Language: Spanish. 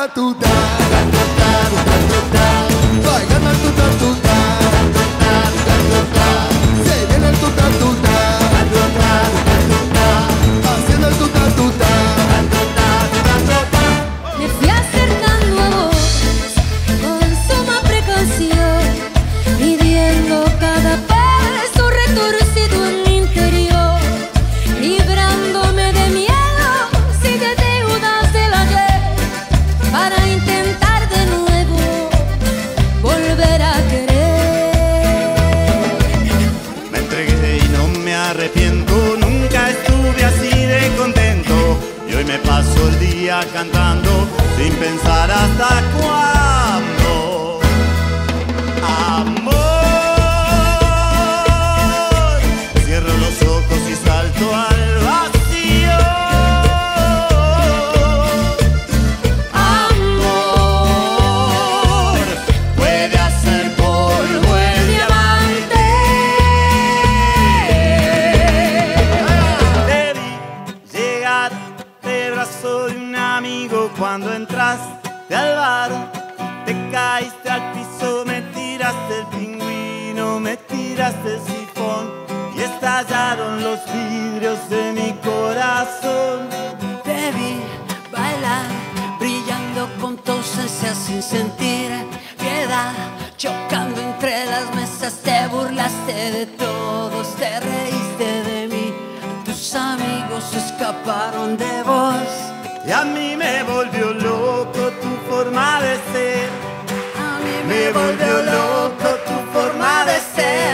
Paso el día cantando sin pensar hasta cuándo. Amor, cierro los ojos y salto al vacío. Amor, puede hacer polvo el diamante. Debí llegar de brazo de un amigo cuando entraste al bar. Te caíste al piso, me tiraste el pingüino, me tiraste el sifón y estallaron los vidrios de mi corazón. Te vi bailar, brillando con tu ausencia sin sentir piedad, chocando entre las mesas, te burlaste de todos, te reíste de mí. Tus amigos escaparon de vos y a mí me volvió loco tu forma de ser. A mí me volvió loco tu forma de ser.